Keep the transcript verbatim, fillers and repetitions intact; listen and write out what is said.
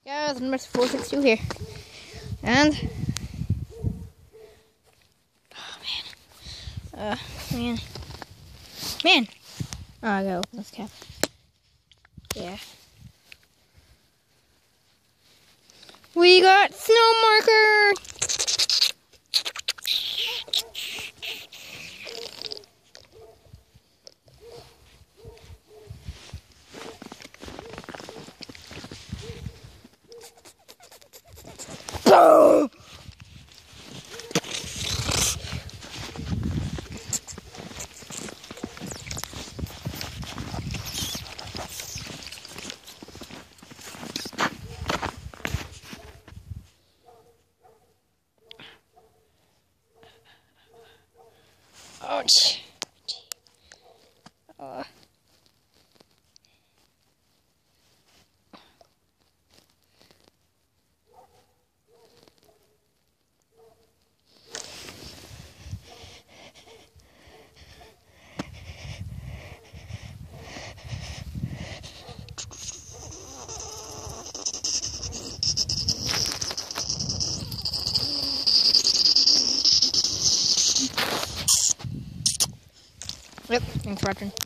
Guys, number four sixty-two here. And oh man. Uh man. Man! Oh, I gotta open this cap. Yeah. We got snow marker! Oh! Ouch. Uh. Yep, thanks for watching.